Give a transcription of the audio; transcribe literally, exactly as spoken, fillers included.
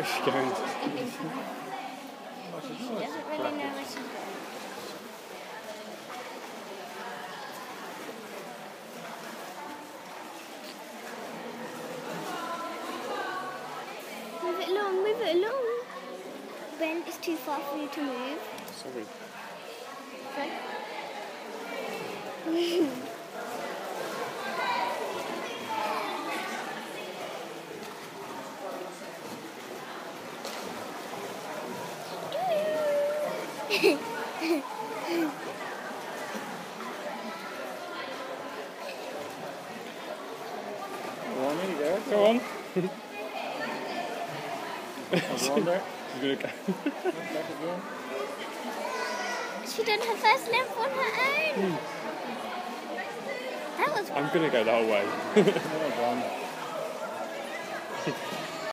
Where's she going? She doesn't really know where she's going. Move it along, move it along. Ben, it's too far for you to move. Sorry. Okay. Go on, there you go. Go on. She's gonna go. She done her first length on her own. That was. I'm gonna go that way. Well done.